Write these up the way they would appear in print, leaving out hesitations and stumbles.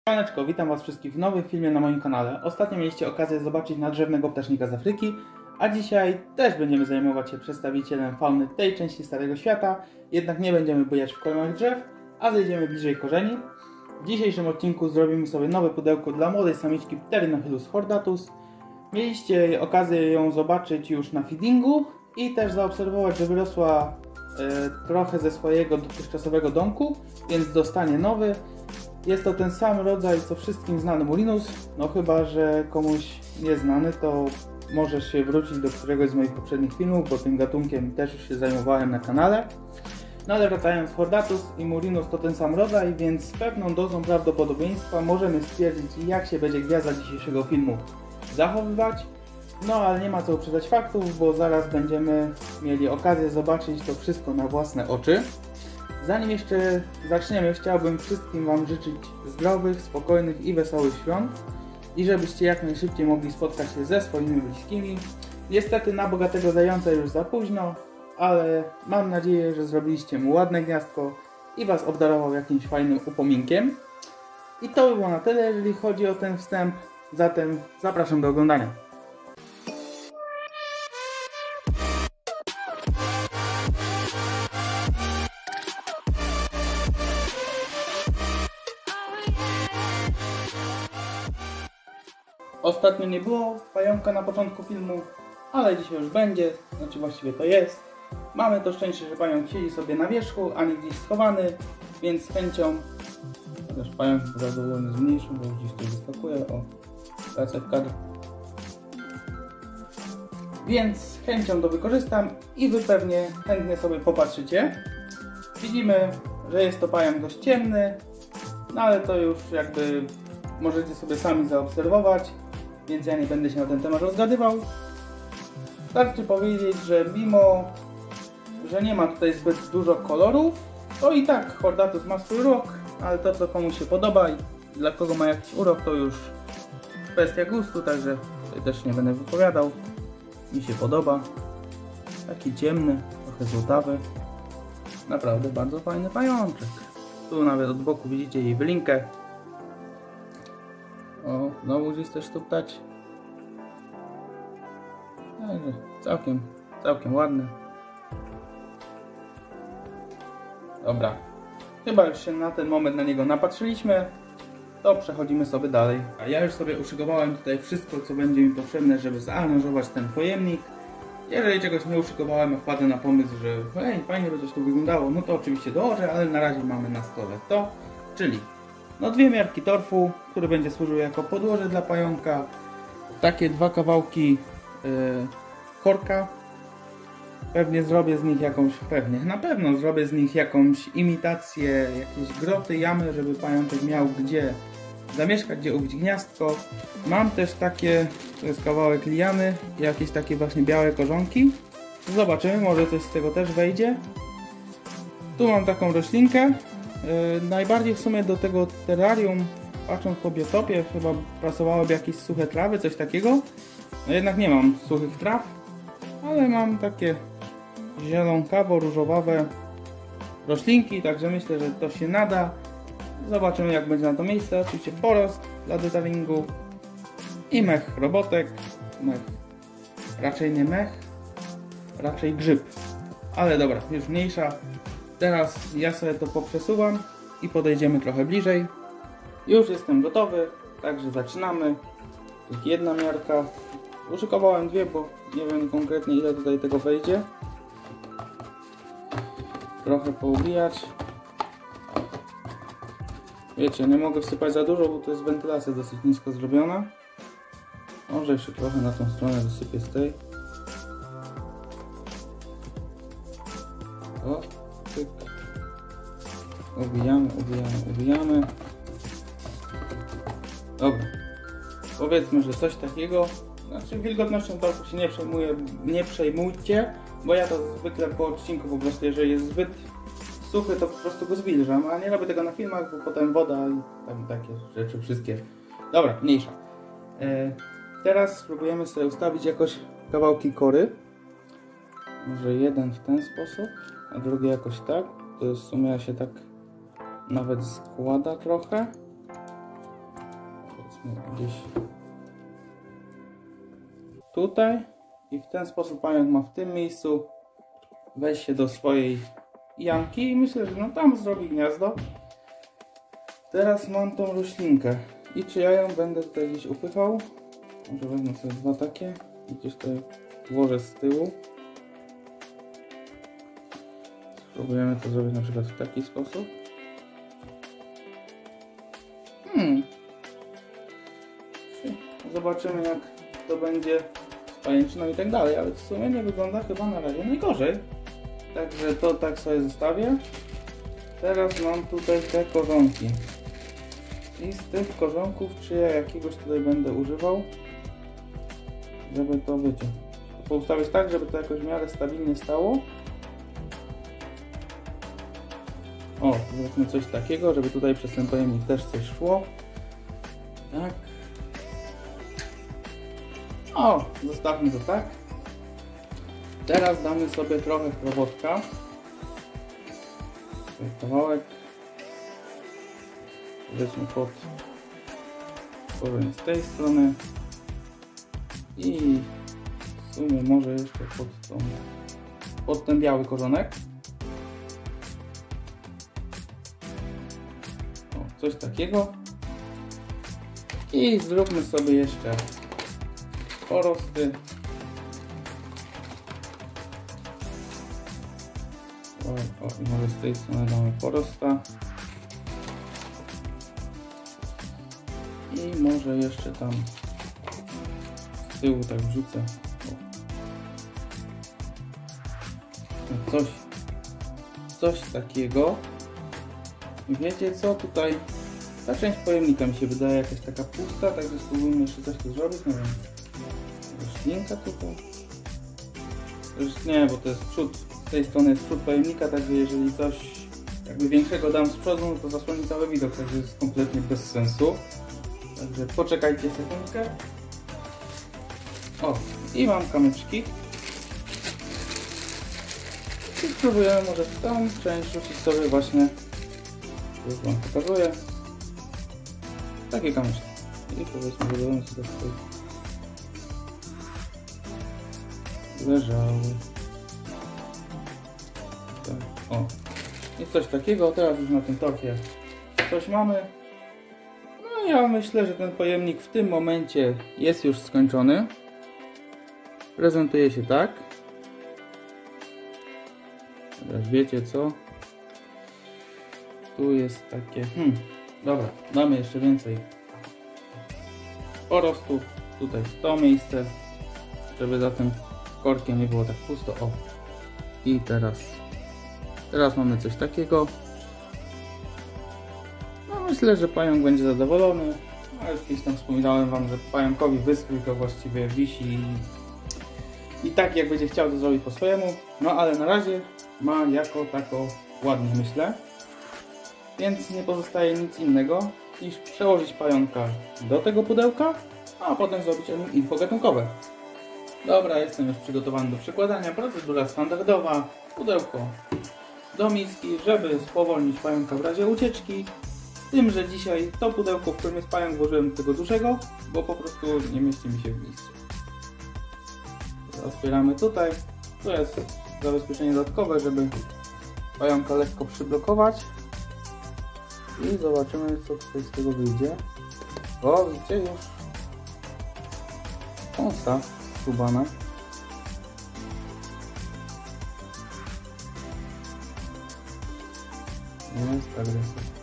Siemaneczko, witam Was wszystkich w nowym filmie na moim kanale. Ostatnio mieliście okazję zobaczyć nadrzewnego ptacznika z Afryki, a dzisiaj też będziemy zajmować się przedstawicielem fauny tej części Starego Świata. Jednak nie będziemy bujać w koronach drzew, a zejdziemy bliżej korzeni. W dzisiejszym odcinku zrobimy sobie nowe pudełko dla młodej samiczki Pterinochilus hordatus. Mieliście okazję ją zobaczyć już na feedingu i też zaobserwować, że wyrosła trochę ze swojego dotychczasowego domku, więc dostanie nowy. Jest to ten sam rodzaj co wszystkim znany Murinus, no chyba że komuś nieznany, to możesz się wrócić do któregoś z moich poprzednich filmów, bo tym gatunkiem też już się zajmowałem na kanale. No ale wracając, Hordatus i Murinus to ten sam rodzaj, więc z pewną dozą prawdopodobieństwa możemy stwierdzić, jak się będzie gwiazda dzisiejszego filmu zachowywać. No ale nie ma co uprzedzać faktów, bo zaraz będziemy mieli okazję zobaczyć to wszystko na własne oczy. Zanim jeszcze zaczniemy, chciałbym wszystkim Wam życzyć zdrowych, spokojnych i wesołych świąt i żebyście jak najszybciej mogli spotkać się ze swoimi bliskimi. Niestety na bogatego zająca już za późno, ale mam nadzieję, że zrobiliście mu ładne gniazdko i Was obdarował jakimś fajnym upominkiem. I to by było na tyle, jeżeli chodzi o ten wstęp, zatem zapraszam do oglądania. Ostatnio nie było pająka na początku filmu, ale dzisiaj już będzie, znaczy właściwie to jest. Mamy to szczęście, że pająk siedzi sobie na wierzchu, a nie gdzieś schowany, więc z chęcią, chociaż pająk zadowolony z mniejszym, bo gdzieś tu wyskakuje, o, lecę w kadr. Więc z chęcią to wykorzystam i Wy pewnie chętnie sobie popatrzycie. Widzimy, że jest to pająk dość ciemny, no ale to już jakby możecie sobie sami zaobserwować, więc ja nie będę się na ten temat rozgadywał. Starczy powiedzieć, że mimo, że nie ma tutaj zbyt dużo kolorów, to i tak Hordatus ma swój urok, ale to co komuś się podoba i dla kogo ma jakiś urok, to już kwestia gustu, także tutaj też nie będę wypowiadał. Mi się podoba. Taki ciemny, trochę złotawy. Naprawdę bardzo fajny pajączek. Tu nawet od boku widzicie jej wylinkę. O, znowu gdzieś też tu ptać. Także całkiem ładny. Dobra. Chyba już się na ten moment na niego napatrzyliśmy. To przechodzimy sobie dalej. A ja już sobie uszykowałem tutaj wszystko, co będzie mi potrzebne, żeby zaaranżować ten pojemnik. Jeżeli czegoś nie uszykowałem, a wpadę na pomysł, że hej, fajnie by coś tu wyglądało, no to oczywiście dołożę, ale na razie mamy na stole to, czyli no 2 miarki torfu, który będzie służył jako podłoże dla pająka, takie 2 kawałki korka, pewnie zrobię z nich jakąś, na pewno zrobię z nich jakąś imitację, jakieś groty, jamy, żeby pajączek miał gdzie zamieszkać, gdzie ubić gniazdko. Mam też takie, to jest kawałek liany, jakieś takie właśnie białe korzonki. Zobaczymy, może coś z tego też wejdzie. Tu mam taką roślinkę. Najbardziej w sumie do tego terrarium, patrząc po biotopie, chyba pasowałyby jakieś suche trawy, coś takiego. No jednak nie mam suchych traw, ale mam takie zielonkawo-różowawe roślinki, także myślę, że to się nada. Zobaczymy, jak będzie na to miejsce. Oczywiście porost dla detailingu i mech robotek. Raczej nie mech, raczej grzyb. Ale dobra, już mniejsza. Teraz ja sobie to poprzesuwam i podejdziemy trochę bliżej. Już jestem gotowy, także zaczynamy. Tylko 1 miarka. Uszykowałem 2, bo nie wiem konkretnie ile tutaj tego wejdzie. Trochę poubijać. Wiecie, nie mogę wsypać za dużo, bo to jest wentylacja dosyć nisko zrobiona. Może jeszcze trochę na tą stronę wysypię z tej. O, tyk. Ubijamy. Dobra. Powiedzmy, że coś takiego. Znaczy wilgotnością torfu się nie przejmujcie, bo ja to zwykle po odcinku po prostu, jeżeli jest zbyt suchy, to po prostu go zwilżam, a nie robię tego na filmach, bo potem woda i tam takie rzeczy wszystkie. Dobra, mniejsza. Teraz spróbujemy sobie ustawić jakoś kawałki kory. Może jeden w ten sposób, a drugi jakoś tak. To jest w sumie się tak nawet składa trochę. gdzieś tutaj i w ten sposób pająk ma w tym miejscu wejść się do swojej jamki i myślę, że no tam zrobi gniazdo. Teraz mam tą roślinkę i czy ja ją będę tutaj gdzieś upychał? Może wezmę sobie dwa takie i gdzieś tutaj włożę z tyłu. Spróbujemy to zrobić na przykład w taki sposób. Zobaczymy, jak to będzie z pajęczyną i tak dalej, ale w sumie nie wygląda chyba na razie najgorzej. Także to tak sobie zostawię. Teraz mam tutaj te korzonki. I z tych korzonków, czy ja jakiegoś tutaj będę używał, żeby to, wiecie, poustawić tak, żeby to jakoś w miarę stabilnie stało. O, zróbmy coś takiego, żeby tutaj przez ten pojemnik też coś szło. Tak. O, zostawmy to tak. Teraz damy sobie trochę chrobotka. Kawałek. Powiedzmy pod korzeń z tej strony. I w sumie może jeszcze pod ten biały korzonek. O, coś takiego. I zróbmy sobie jeszcze porosty. O, i może z tej strony damy porosta. I może jeszcze tam z tyłu tak wrzucę. O. Coś takiego. I wiecie co? Tutaj ta część pojemnika mi się wydaje jakaś taka pusta, także spróbujmy jeszcze coś tu zrobić. Nie wiem. Roślinka tutaj. Już nie, bo to jest przód. Z tej strony jest przód pojemnika, także jeżeli coś jakby większego dam z przodu, no to zasłoni cały widok, także jest kompletnie bez sensu. Także poczekajcie sekundkę. O, i mam kamyczki. I spróbujemy może w tą część rzucić sobie właśnie, już wam pokazuję, takie kamyczki. I powiedzmy, że będą sobie tutaj leżały. Tak, o. I coś takiego, teraz już na tym torfie coś mamy. No ja myślę, że ten pojemnik w tym momencie jest już skończony. Prezentuje się tak. Teraz wiecie co? Tu jest takie... Dobra, damy jeszcze więcej porostu tutaj w to miejsce, żeby za tym korkiem nie było tak pusto. O. I teraz mamy coś takiego. No myślę, że pająk będzie zadowolony. A już kiedyś tam wspominałem wam, że pająkowi wystrój to właściwie wisi i tak jak będzie chciał to zrobić po swojemu. No ale na razie ma jako tako ładnie, myślę. Więc nie pozostaje nic innego niż przełożyć pająka do tego pudełka, a potem zrobić o nim info gatunkowe. Dobra, jestem już przygotowany do przykładania. Procedura standardowa. Pudełko do miski, żeby spowolnić pająka w razie ucieczki. Z tym, że dzisiaj to pudełko, w którym jest pająk, włożyłem do tego dużego, bo po prostu nie mieści mi się w miejscu. Otwieramy tutaj. To jest zabezpieczenie dodatkowe, żeby pająka lekko przyblokować. I zobaczymy, co tutaj z tego wyjdzie. O, widzicie już kąsa skubana. Jest agresywny.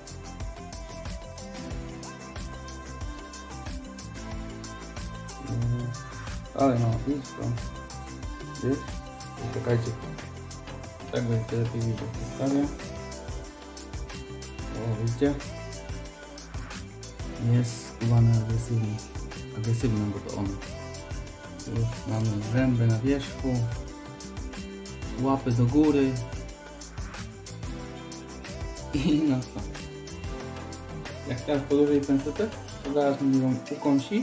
Ale no, idź tam. Gdzieś. Czekajcie. Tak będzie lepiej widzieć. Zostawię. O, widzicie? Jest skubany agresywny. Agresywny, bo to on. Już mamy zęby na wierzchu. Łapy do góry. I no co? Jak teraz podłużej pensety, to zaraz mi ją ukąsi.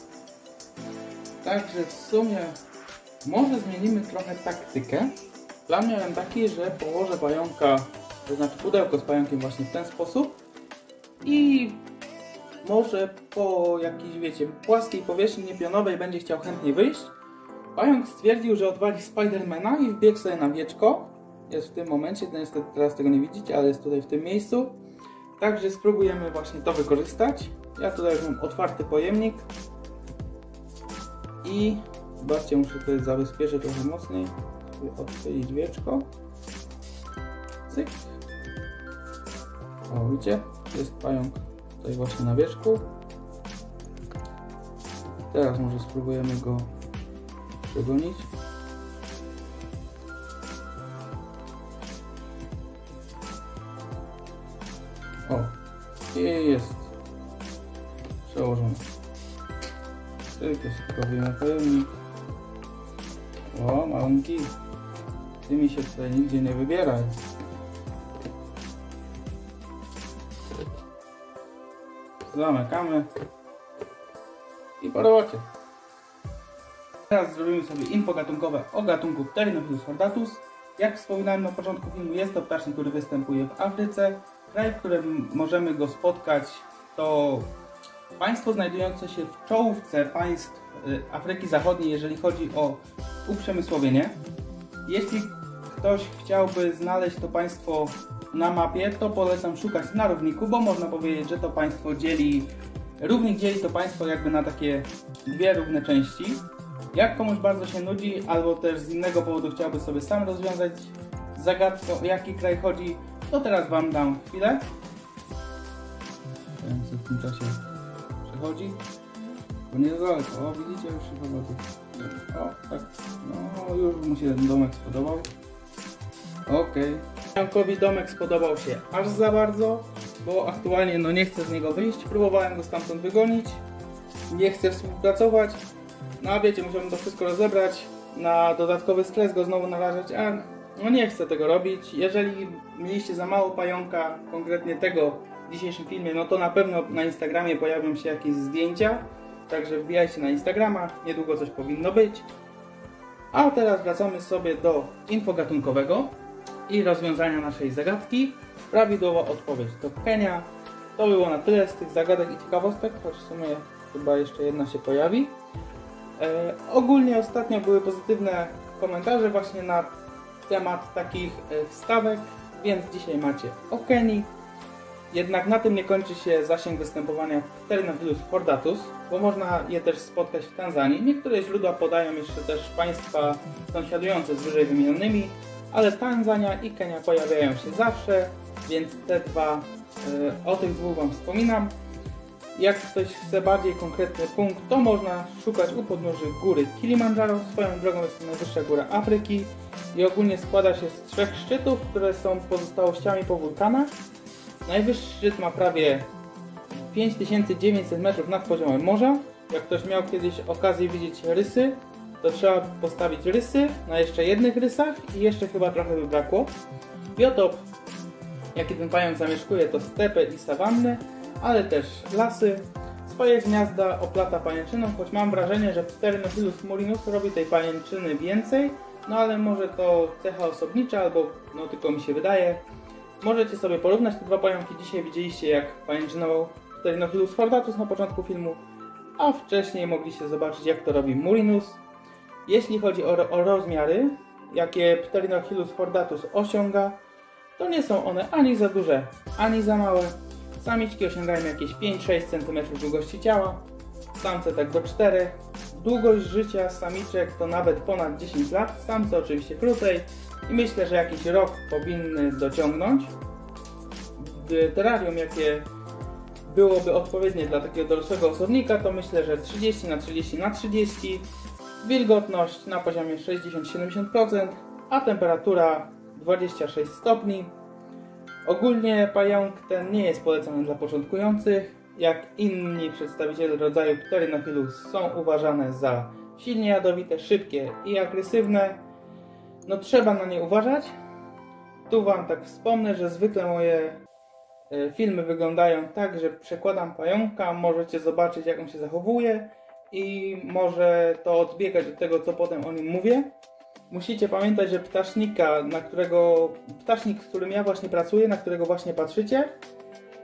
Także w sumie może zmienimy trochę taktykę. Plan miałem taki, że położę pająka, to znaczy pudełko z pająkiem właśnie w ten sposób i może po jakiejś, wiecie, płaskiej powierzchni niepionowej będzie chciał chętnie wyjść. Pająk stwierdził, że odwali Spidermana i wbiegł sobie na wieczko. Jest w tym momencie, to niestety teraz tego nie widzicie, ale jest tutaj w tym miejscu. Także spróbujemy właśnie to wykorzystać. Ja tutaj już mam otwarty pojemnik. I zobaczcie, muszę tutaj zabezpieczyć trochę mocniej. Odchylić wieczko. Cyk. O, widzicie? Jest pająk tutaj właśnie na wieczku. Teraz może spróbujemy go przegonić. O, i jest przełożony. Tylko wyjmę pojemnik. O, małunki. Ty mi się tutaj nigdzie nie wybieraj. Zamykamy. I po robocie. Teraz zrobimy sobie info gatunkowe o gatunku Pterynochilus hordatus. Jak wspominałem na początku filmu, jest to ptasznik, który występuje w Afryce. Kraj, w którym możemy go spotkać, to państwo znajdujące się w czołówce państw Afryki Zachodniej, jeżeli chodzi o uprzemysłowienie. Jeśli ktoś chciałby znaleźć to państwo na mapie, to polecam szukać na równiku, bo można powiedzieć, że to państwo równik dzieli to państwo jakby na takie dwie równe części. Jak komuś bardzo się nudzi, albo też z innego powodu chciałby sobie sam rozwiązać zagadkę, o jaki kraj chodzi, to teraz Wam dam chwilę. W tym czasie przechodzi. Bo nie daleko. O, widzicie, już się chyba tu. O, tak. No, już mu się ten domek spodobał. Okej. Pająkowi domek spodobał się aż za bardzo, bo aktualnie no nie chce z niego wyjść. Próbowałem go stamtąd wygonić. Nie chce współpracować. No a wiecie, musiałbym to wszystko rozebrać. Na dodatkowy stres go znowu narażać, a no nie chcę tego robić. Jeżeli mieliście za mało pająka, konkretnie tego w dzisiejszym filmie, no to na pewno na Instagramie pojawią się jakieś zdjęcia. Także wbijajcie na Instagrama, niedługo coś powinno być. A teraz wracamy sobie do info gatunkowego i rozwiązania naszej zagadki. Prawidłowa odpowiedź to Kenia. To było na tyle z tych zagadek i ciekawostek, choć w sumie chyba jeszcze jedna się pojawi. Ogólnie ostatnio były pozytywne komentarze właśnie na temat takich wstawek, więc dzisiaj macie o Kenii. Jednak na tym nie kończy się zasięg występowania Pterynochilus hordatus, bo można je też spotkać w Tanzanii. Niektóre źródła podają jeszcze też państwa sąsiadujące z wyżej wymienionymi, ale Tanzania i Kenia pojawiają się zawsze, więc o tych dwóch Wam wspominam. Jak ktoś chce bardziej konkretny punkt, to można szukać u podnóży góry Kilimandżaro. Swoją drogą jest to najwyższa góra Afryki i ogólnie składa się z 3 szczytów, które są pozostałościami po wulkanach. Najwyższy szczyt ma prawie 5900 metrów nad poziomem morza. Jak ktoś miał kiedyś okazję widzieć rysy, to trzeba postawić rysy na jeszcze jednych rysach i jeszcze chyba trochę by brakło. Biotop, jaki ten pająk zamieszkuje, to stepy i sawanny, ale też lasy. Swoje gniazda oplata pajęczyną, choć mam wrażenie, że Pterynochilus murinus robi tej pajęczyny więcej, no ale może to cecha osobnicza, albo no tylko mi się wydaje. Możecie sobie porównać te dwa pająki. Dzisiaj widzieliście, jak pajęczynował Pterynochilus hordatus na początku filmu, a wcześniej mogliście zobaczyć, jak to robi murinus. Jeśli chodzi o rozmiary, jakie Pterynochilus hordatus osiąga, to nie są one ani za duże, ani za małe. Samiczki osiągają jakieś 5-6 cm długości ciała, samce tak do 4. Długość życia samiczek to nawet ponad 10 lat, samce oczywiście krócej i myślę, że jakiś rok powinny dociągnąć. Terrarium, jakie byłoby odpowiednie dla takiego dorosłego osobnika, to myślę, że 30×30×30. Wilgotność na poziomie 60-70%, a temperatura 26 stopni. Ogólnie pająk ten nie jest polecany dla początkujących. Jak inni przedstawiciele rodzaju Pterynochilus są uważane za silnie jadowite, szybkie i agresywne. No trzeba na nie uważać. Tu Wam tak wspomnę, że zwykle moje filmy wyglądają tak, że przekładam pająka, możecie zobaczyć, jak on się zachowuje i może to odbiegać od tego, co potem o nim mówię. Musicie pamiętać, że ptasznik, z którym ja właśnie pracuję, na którego właśnie patrzycie,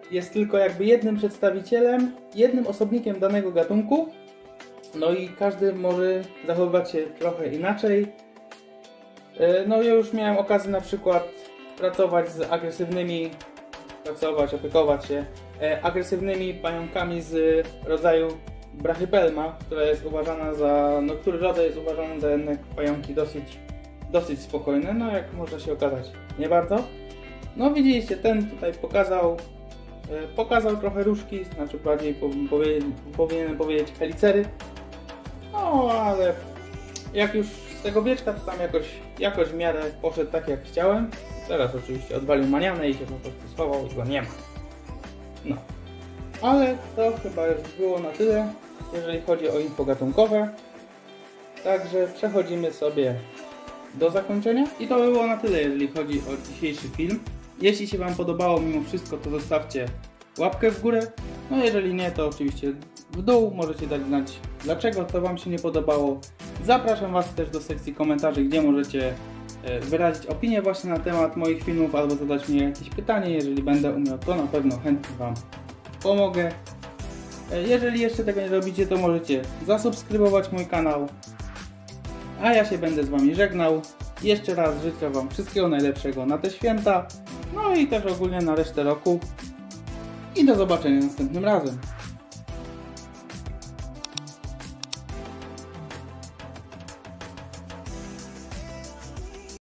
jest tylko jakby jednym przedstawicielem, jednym osobnikiem danego gatunku. No i każdy może zachowywać się trochę inaczej. No ja już miałem okazję na przykład pracować z agresywnymi, opiekować się agresywnymi pająkami z rodzaju Brachypelma, która jest uważana za, który rodzaj jest uważany za jednak pająki dosyć spokojne, no jak może się okazać, nie bardzo. No widzieliście, ten tutaj pokazał trochę różki, znaczy bardziej powinienem powiedzieć helicery. No ale jak już z tego wieczka, to tam jakoś w miarę poszedł tak jak chciałem. Teraz oczywiście odwalił manianę i się po prostu schował i go nie ma. No. Ale to chyba już było na tyle, jeżeli chodzi o info gatunkowe. Także przechodzimy sobie do zakończenia. I to by było na tyle, jeżeli chodzi o dzisiejszy film. Jeśli się Wam podobało mimo wszystko, to zostawcie łapkę w górę. No jeżeli nie, to oczywiście w dół. Możecie dać znać dlaczego, co Wam się nie podobało. Zapraszam Was też do sekcji komentarzy, gdzie możecie wyrazić opinię właśnie na temat moich filmów albo zadać mi jakieś pytanie. Jeżeli będę umiał, to na pewno chętnie Wam pomogę. Jeżeli jeszcze tego nie robicie, to możecie zasubskrybować mój kanał. A ja się będę z Wami żegnał. Jeszcze raz życzę Wam wszystkiego najlepszego na te święta. No i też ogólnie na resztę roku. I do zobaczenia następnym razem.